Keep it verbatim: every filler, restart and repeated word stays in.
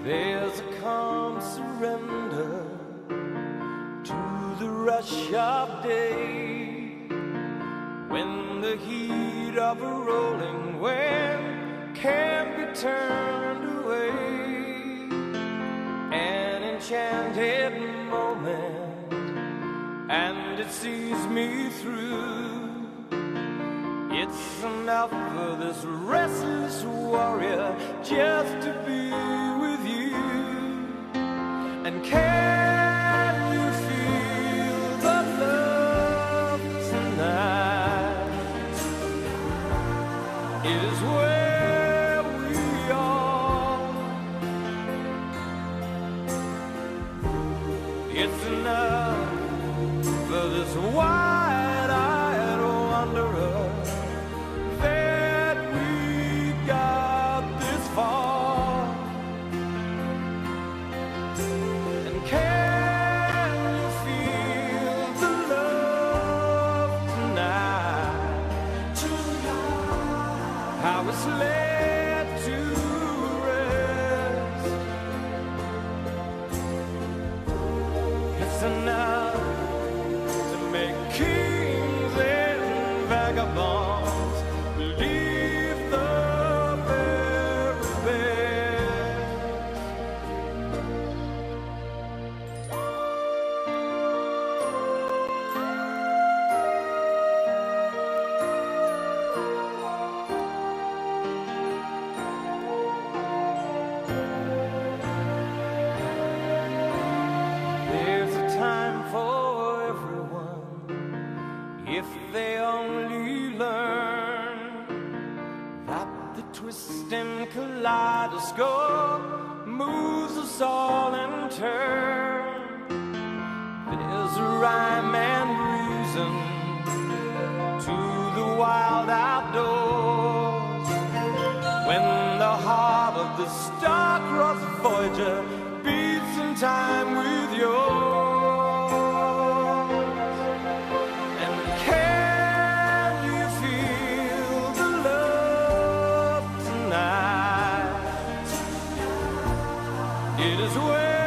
There's a calm surrender to the rush of day, when the heat of a rolling wind can't be turned away. An enchanted moment, and it sees me through. It's enough for this restless warrior just to be with you. And can you feel the love tonight? It is where we are. It's enough for this wide-eyed wanderer that we got this far. And can you feel the love tonight? How it's led to rest. It's enough to make kings and vagabonds believe the very best. There's a time for everyone if they only learn that the twisting kaleidoscope moves us all in turn. There's a rhyme and reason to the wild outdoors, when the heart of the star-crossed Voyager beats in time with yours. And can you feel the love tonight? It is where